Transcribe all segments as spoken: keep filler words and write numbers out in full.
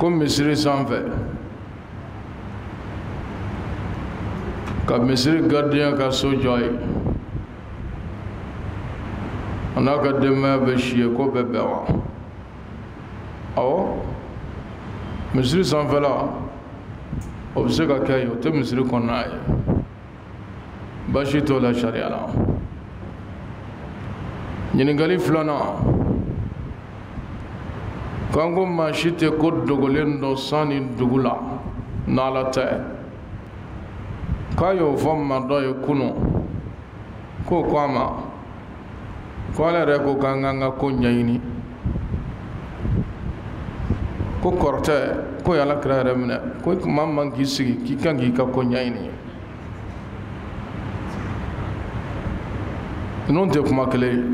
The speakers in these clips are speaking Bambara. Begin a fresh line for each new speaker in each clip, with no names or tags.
comme misiri sanfɛ ka misiri gardien ka so jɔ ye a n'a ka denbaya bɛ si ye ko bɛ bɛn wa awɔ misiri sanfɛla o bɛ se ka kɛ ye o tɛ misiri kɔnɔna ye basi t'o la sariya la ɲininkali filanan k'an ko maa si tɛ ko dogolen dɔ sanni dugu la n'ala tɛ k'a y'o fɔ maa dɔ ye kunun k'o ko a ma ko ale yɛrɛ ko k'an k'an ka ko ɲɛɲini ko kɔrɔtɛ ko y'ala kira yɛrɛ minɛ ko maa man k'i sigi k'i kan k'i ka ko ɲɛɲini ninnu tɛ kuma kelen ye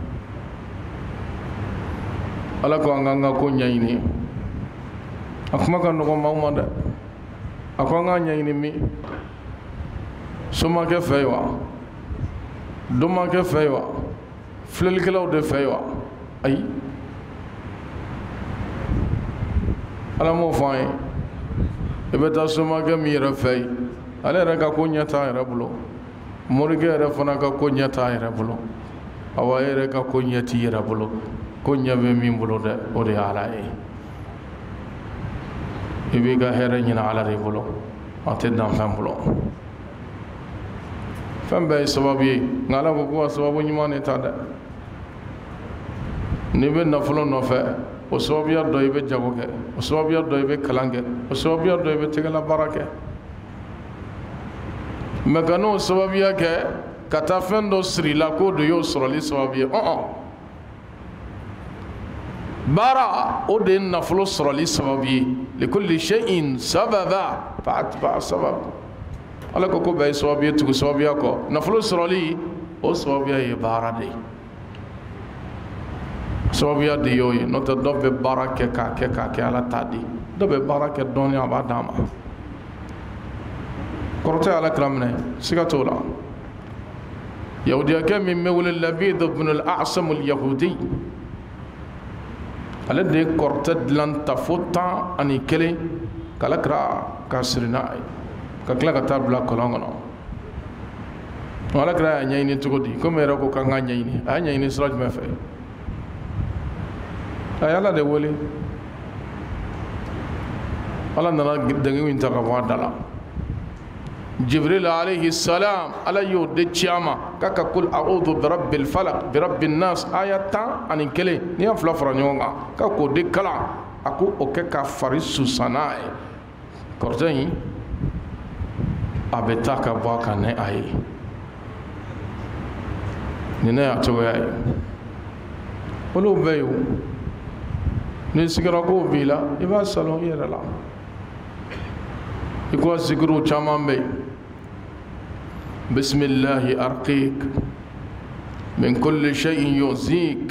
ala ko an k'an ka ko ɲɛɲini a kuma ka nɔgɔn maaw ma dɛ a ko an k'a ɲɛɲini min somakɛ fɛ yen wa dɔnmakɛ fɛ yen wa filɛlikɛlaw de fɛ yen wa ayi ala m'o fɔ an ye i bɛ taa somakɛ min yɛrɛ fɛ yen ale yɛrɛ ka ko ɲɛ t'a yɛrɛ bolo morikɛ yɛrɛ fana ka ko ɲɛ t'a yɛrɛ bolo awa e yɛrɛ ka ko ɲɛ t'i yɛrɛ bolo ko ɲɛ bɛ min bolo dɛ o de ye ala ye i b'i ka hɛrɛ ɲini ala de bolo a tɛ dan fɛn bolo fɛn bɛɛ ye sababu ye nka ala ko ko ka sababu ɲuman de ta dɛ n'i bɛ nafolo nɔfɛ o sababuya dɔ i bɛ jago kɛ o sababuya dɔ i bɛ kalan kɛ o sababuya dɔ i bɛ tɛgɛla baara kɛ mɛ ka n'o sababuya kɛ ka taa fɛn dɔ siri i la k'o de y'o sɔrɔli sababu ye ɔn baara o de ye nafolo sɔrɔli sababu ye likulli shay'in sababa fa'atba'a sabab ala ko ko bɛɛ ye sababu ye tugu sababuya kɔ nafolo sɔrɔli o sababuya ye baara de ye sababuya de y'o ye n'o tɛ dɔ bɛ baara kɛ k'a kɛ k'a kɛ ala t'a di dɔ bɛ baara kɛ dɔɔnin a b'a d'a ma kɔrɔtɛ ala kira minɛ siga t'o la yahudiyakɛ min bɛ wele Labid ibn al-A'sam al-Yahudi ale de ye kɔrɔtɛ dilan ta fo tan ani kelen k'ala kira ka siri n'a ye ka tila ka taa bila kɔlɔn kɔnɔ ala kira y'a ɲɛɲini cogo di komi yɛrɛ ko k'an k'a ɲɛɲini a y'a ɲɛɲini sira jumɛn fɛ a ye ala de wele ala nana dɛngɛ in ta ka bɔ a da la Jibril alayhi salam ala y'o de ci a ma k'a ka kul a'udhu bi rabbil falaq bi rabbin nas aya tan ani kelen n'i y'a fila fara ɲɔgɔn kan k'a k'o de kalan a ko o kɛ ka fari susan n'a ye kɔrɔtɛ in a bɛ taa ka bɔ a kan ni a ye nin ne y'a cogoya ye olu bɛɛ ye o ni sigara ko b'i la i b'a salon i yɛrɛ la i ko sigiriw caman bɛ yen bisimilahi arqik min kulli shay'in yuzik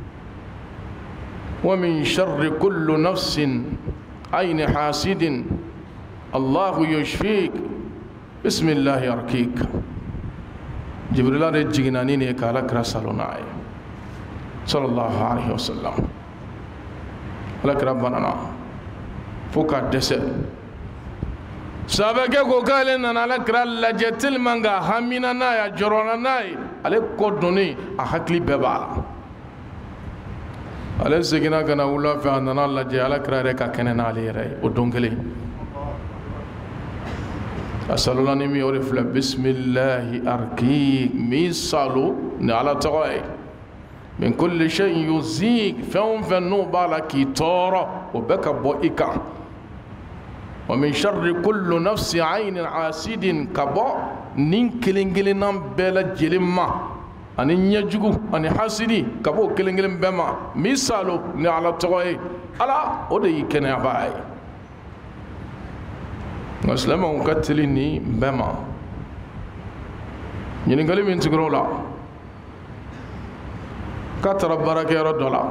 wa min sharri kulli nafsin ayni hasidin allahu yushfik bisimilahi arqik jibrila de jiginna ni ne k'ala kira salon n'a ye sallallahu alaihi wasallam ala kira banana fo k'a dɛsɛ sabakɛ ko k'ale nana ala kira lajɛ teliman ka hamina n'a ye a jɔrɔna n'a ye ale kɔ donni a hakili bɛɛ b'a la ale seginna ka na wula fɛ a nana lajɛ ala kira yɛrɛ ka kɛnɛ n'ale yɛrɛ ye o don kelen a salola ni min ye o de filɛ bisimilahi arqik min salo ni ala tɔgɔ ye min kulli shay'in yuzik fɛn o fɛn n'o b'a la k'i tɔɔrɔ o bɛɛ ka bɔ i kan wa min sharri kulli nafsi aynin asidin ka bɔ nin kelen kelenna bɛɛ lajɛlen ma ani ɲɛjugu ani hasidi ka bɔ o kelen kelen bɛɛ ma min salo ni ala tɔgɔ ye ala o de y'i kɛnɛyabaa ye nka silamɛw ka teli ni bɛɛ ma ɲininkali min tigɛra o la k'a taara baarakɛyɔrɔ dɔ la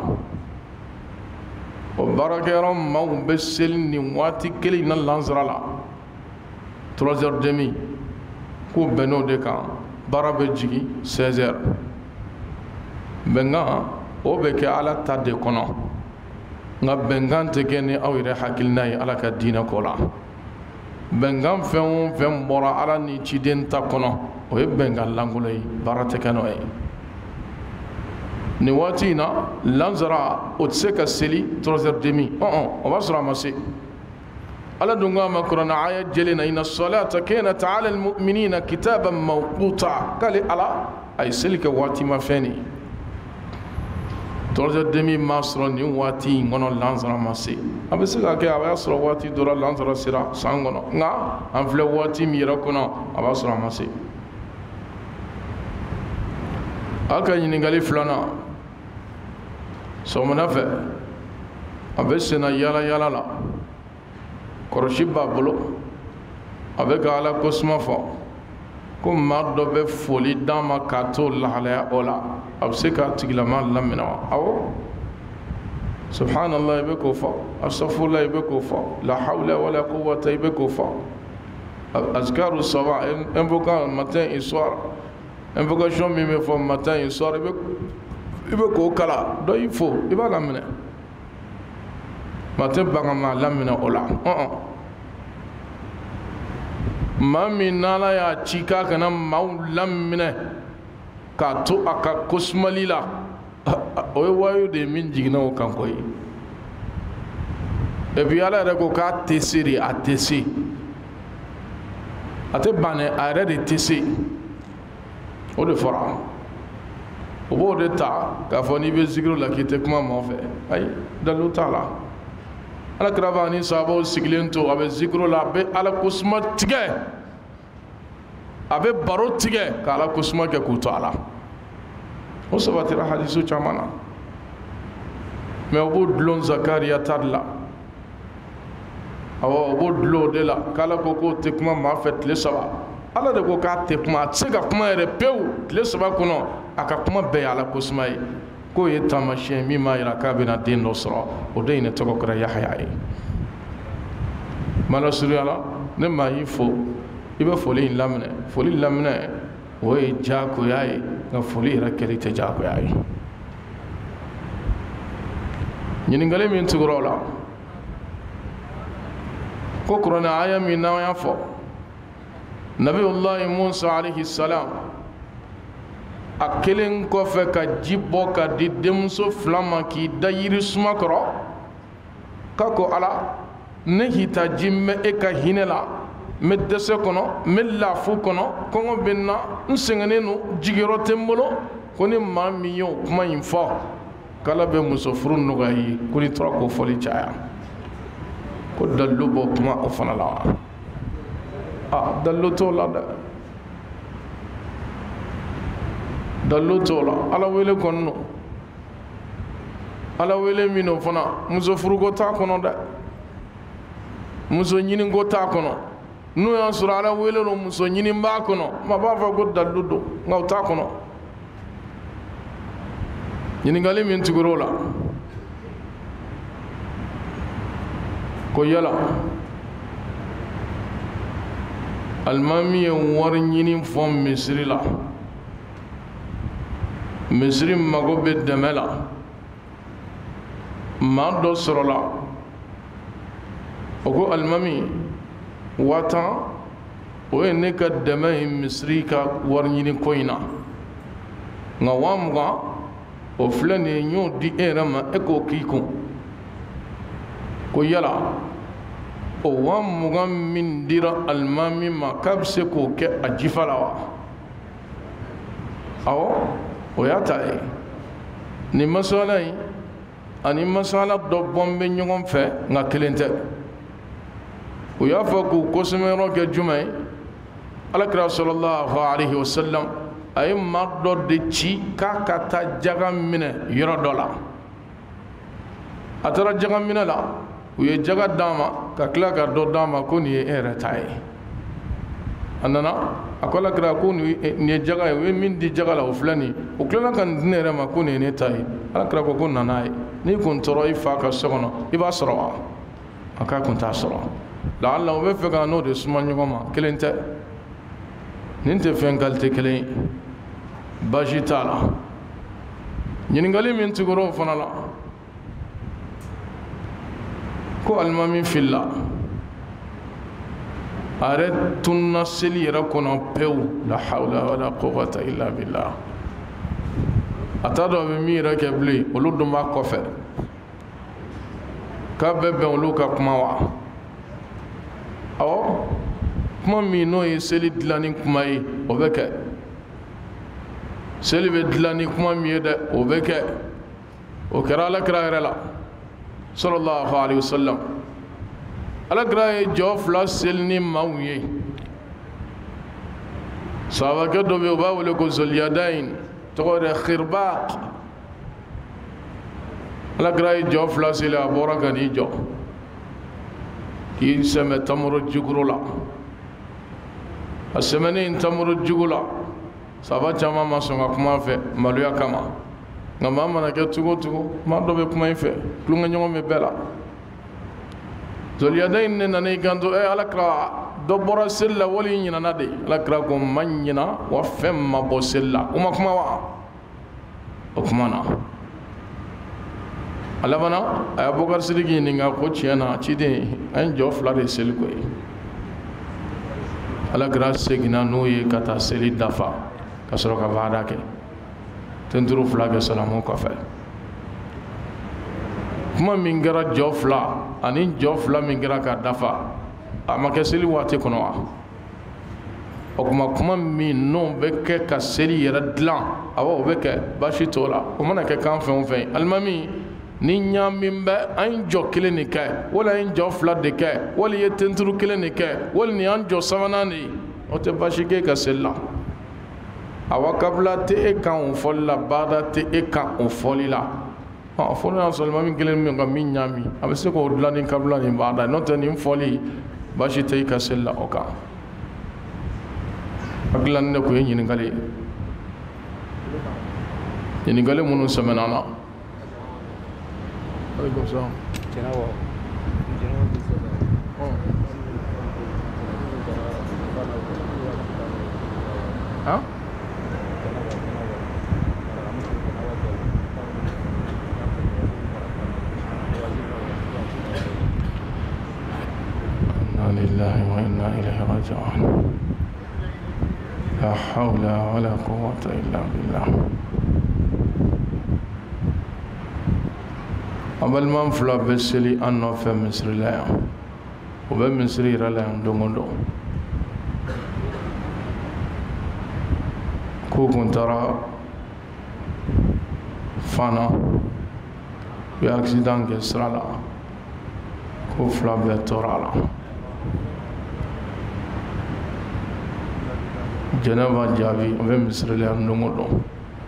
o baarakɛyɔrɔ maaw bɛ seli nin waati kelen in na lansara la trois heures demi k'o bɛnn'o de kan baara bɛ jigin seize heures bɛnkan o bɛ kɛ ala ta de kɔnɔ nga bengan te kene aw yɛrɛ hakilina ye ala ka diinɛ ko la bengan fɛn o fɛn bɔra ala ni ciden ta kɔnɔ o ye bengan lankolon ye baara tɛ kɛ n'o ye nin waati in na lansara o tɛ se ka seli trois heures demi ɔn o b'a sɔrɔ a ma se ala dun ko a ma kuranɛ aya jɛlen na inna salata kanat ala almu'minina kitaban mawquta k'ale ala a ye seli kɛ waati ma fɛn de trois heures demi m'a sɔrɔ nin waati in kɔnɔ lansara ma se a bɛ se ka kɛ a b'a sɔrɔ waati dɔ la lansara sera san kɔnɔ nka an filɛ waati min yɛrɛ kɔnɔ a b'a sɔrɔ a ma se a ka ɲininkali filanan sɔgɔmada fɛ a bɛ senna yala yala la kɔrɔsi b'a bolo a bɛ ka ala kosuma fɔ ko maa dɔ bɛ foli d'a ma k'a to lahalaya o la a bɛ se k'a tigilama laminɛ wa awɔ subhanallah i bɛ k'o fɔ astaghfirullah i bɛ k'o fɔ la hawla wala quwwata i bɛ k'o fɔ azkaru sabah invocation matin et soir invocation min bɛ fɔ matin et soir i bɛ i bɛ k'o kala dɔ y'i fo i b'a laminɛ maa tɛ baga maa laminɛ o la ɔn maa min n'ala y'a ci k'a kana maaw laminɛ k'a to a ka kosumali la o ye wayo de ye min jiginna o kan koyi et puis ala yɛrɛ ko k'a tɛ se de a tɛ se a tɛ ban dɛ a yɛrɛ de tɛ se o de fɔra o b'o de ta k'a fɔ n'i bɛ zikiri la k'i tɛ kuma maaw fɛ ayi dalilu t'a la ala kira b'a ni sahabaw sigilen to a bɛ zikiri la a bɛ ala kosuma tigɛ a bɛ baro tigɛ ka ala kosuma kɛ k'u to a la o sabatira hadisu caman na mɛ o b'o dulon zakariya ta de la awɔ o b'o dulon o de la k'ala ko k'o tɛ kuma maa fɛ tile saba ala de ko k'a tɛ kuma a tɛ se ka kuma yɛrɛ pewu tile saba kɔnɔ a ka kuma bɛɛ ye ala kosuma ye k'o ye taamasiyɛn min b'a jira k'a bɛna den dɔ sɔrɔ o den in de tɔgɔ kɛra yahaya ye mala surunya la ne maa y'i fo i bɛ foli in laminɛ foli laminɛ o ye jaakoya ye nka foli yɛrɛ kɛli tɛ jaakoya ye ɲininkali min tugura o la ko kuranɛ aya min n'an y'a fɔ nabiyullahi musa alayhi salam a kelen kɔfɛ ka ji bɔ ka di denmuso fila ma k'i da yirisuma kɔrɔ k'a ko ala ne hitaji n bɛ e ka hinɛ la n bɛ dɛsɛ kɔnɔ n bɛ laafu kɔnɔ kɔngɔ bɛ n na n sɛgɛnnen don jigiyɔrɔ tɛ n bolo ko ni maa min y'o kuma in fɔ k'ala bɛ muso furu nɔgɔya ye ko n'i tora k'o fɔli caya ko dalilu b'o kuma o fana la wa a dalilu t'o la dɛ dalilu t'o la ala wele kɔni don ala wele min o fana muso furuko t'a kɔnɔ dɛ muso ɲiniko t'a kɔnɔ n'o y'a sɔrɔ ala wele don muso ɲini b'a kɔnɔ maa b'a fɔ ko dalilu don nka o t'a kɔnɔ ɲininkali min tugura o la ko yala alimami ye wari ɲini fɔ misiri la misiri mago bɛ dɛmɛ la maa dɔ sɔrɔla o ko alimami waa tan o ye ne ka dɛmɛ ye misiri ka wari ɲini ko in na nka waa mugan o filɛ nin ye n y'o di e yɛrɛ ma e k'o k'i kun ko yala o waa mugan min dira alimami ma k'a bɛ se k'o kɛ a jifa la wa awɔ o y'a ta ye nin masala in ani masala dɔ bɔn bɛ ɲɔgɔn fɛ nka kelen tɛ u y'a fɔ k'u kosɛmɛyɔrɔ kɛ jumɛn ye alakira sɔlɔlahu alayhi wa sallam a ye maa dɔ de ci k'a ka taa jaga minɛ yɔrɔ dɔ la a taara jaga minɛ la u ye jaga d'a ma ka tila ka dɔ d'a ma ko nin ye e yɛrɛ ta ye a nana a ko alakira ko nin ye jaga ye u ye min di jaga la o filɛ nin ye o tilala ka nin di ne yɛrɛ ma ko nin ye ne ta ye alakira ko ko nana ye n'i kun tɔɔrɔ i fa ka so kɔnɔ i b'a sɔrɔ wa a k'a kun t'a sɔrɔ laala o bɛ fɛ ka n'o de suma ɲɔgɔn ma kelen tɛ nin tɛ fɛn kalite kelen ye baasi t'a la ɲininkali min tugura o fana la ko almami filla are tunna seli yɛrɛ kɔnɔ pewu la hawla wala quwwata illa billah a t'a dɔn a bɛ min yɛrɛ kɛ bilen olu dun b'a kɔfɛ k'a bɛ bɛn olu ka kuma wa awɔ kuma min n'o ye seli dilanni kuma ye o bɛ kɛ seli bɛ dilan ni kuma min ye dɛ o bɛ kɛ o kɛra alakira yɛrɛ la sallallahu alaihi wasallam alakira ye jɔ fila seli ni maaw ye sahabakɛ dɔ bɛ yen u b'a wele ko zuliyadayin tɔgɔ de khirbaq alakira ye jɔ fila seli a bɔra ka n'i jɔ k'i sɛmɛ tamaro juguro la a sɛmɛnen tamaro jugu la sahaba caman ma sɔn ka kuma fɛ maloya kama nka maa mana kɛ cogo o cogo maa dɔ bɛ kuma i fɛ tulonkɛɲɔgɔn bɛ bɛɛ la zuliyadayin ne nana i kanto ɛ alakira dɔ bɔra seli la wali i ɲinana de alakira ko n ma ɲina wa fɛn ma bɔ seli la o ma kuma wa o kuma na a labanna a ye Abubakar Sidiki ɲininka ko tiɲɛ na ciden an ye jɔ fila de seli koyi alakira seginna n'o ye ka taa seli dafa ka sɔrɔ ka baara kɛ tenturu fila kɛ salamu kɔfɛ kuma min kɛra jɔ fila ani jɔ fila min kɛra ka dafa a ma kɛ seli waati kɔnɔ wa o kuma kuma min n'o bɛ kɛ ka seli yɛrɛ dilan awɔ o bɛ kɛ baasi t'o la o mana kɛ kan fɛn o fɛn alimami ni ɲaamin bɛ an ye jɔ kelen de kɛ wali an ye jɔ fila de kɛ wali ye tenturu kelen de kɛ wali nin y'an jɔ sabanan de ye o tɛ baasi k'e ka seli la awa kabila tɛ e kan o fɔli la baada tɛ e kan o fɔli la ɔ fɔli y'a sɔrɔ alimami kelen min ka min ɲaami a bɛ se k'o dilan ni kabila ni baada n'o tɛ nin fɔli baasi tɛ e ka seli la o kan hakilila ni ne kun ye ɲininkali ye ɲininkali minnu sɛmɛnna na. Alaikum salam. Huh? Inna lillahi wa inna ilayhi raji'un. La hawla wa la quwwata illa billah. Abalman fila bɛ seli an nɔfɛ misiri la yan o bɛ misiri yɛrɛ la yan don o don k'u kun taara Fana u ye accident kɛ sira la k'u fila bɛɛ tora la Jɛnɛba jaabi o bɛ misiri la yan don o don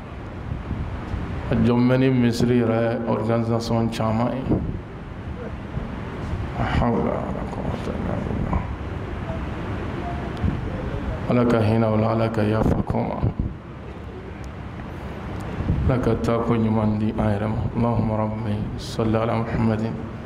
a jɔnmɛni misiri yɛrɛ organisation caman ye la hawla wala quwwata illa billah ala ka hinɛ o la ala ka yafa k'o ma ala ka taa ko ɲuman di an yɛrɛ ma allahumma rabbi salli ala muhammadin